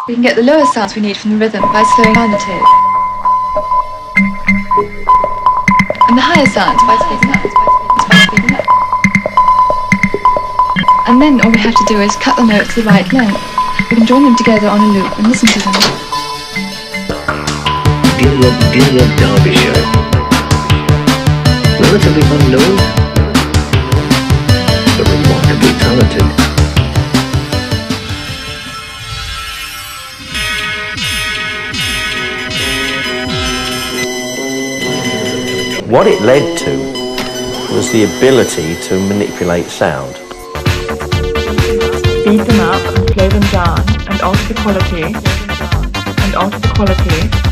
We can get the lower sounds we need from the rhythm by slowing down the tape. And the higher sounds by speeding up. And then all we have to do is cut the notes the right length. We can join them together on a loop and listen to them. Dear Derbyshire. Relatively unknown, but remarkably talented. What it led to was the ability to manipulate sound. Speed them up and slow them down and alter the quality